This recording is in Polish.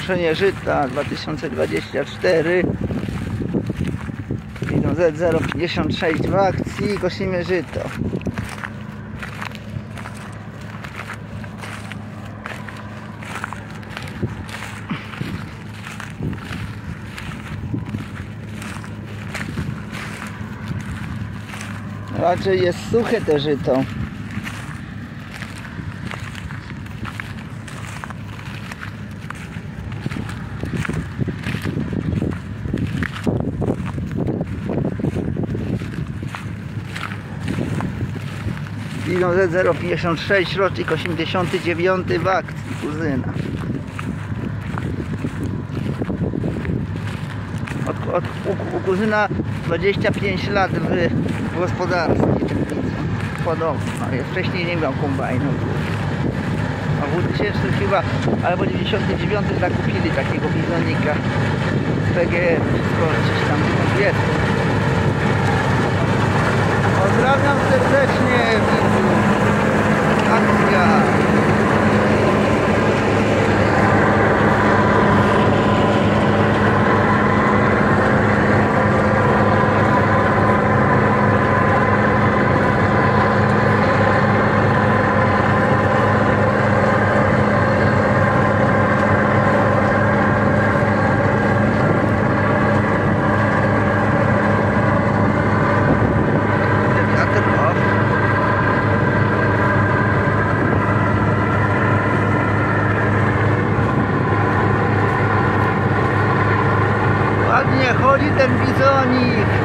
koszenie żyta 2024. Widzą Z056 w akcji, kosimy żyto. Raczej jest suche te żyto. Widzą Z056, rocznik 89 w akcji, kuzyna. U kuzyna 25 lat w gospodarstwie. Podobno, wcześniej nie miał kombajnu. A w 2000 chyba, albo 99 zakupili takiego bizonika z PGR, wszystko gdzieś tam jest. Pozdrawiam serdecznie, widzu. Akcja. Ładnie chodzi ten bizonik.